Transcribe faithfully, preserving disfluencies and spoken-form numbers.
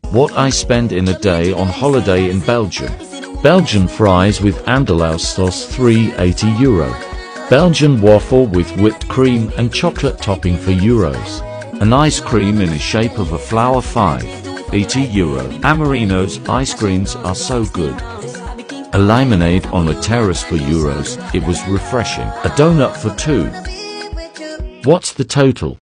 What I spend in a day on holiday in Belgium. Belgian fries with andalou sauce three eighty euro. Belgian waffle with whipped cream and chocolate topping for euros. An ice cream in the shape of a flower five eighty euro. Amorino's ice creams are so good. A lemonade on a terrace for euros, it was refreshing. A donut for two. What's the total?